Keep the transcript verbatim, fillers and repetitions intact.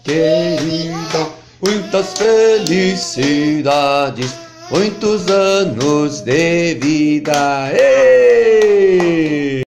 querida, muitas felicidades, muitos anos de vida. Ei!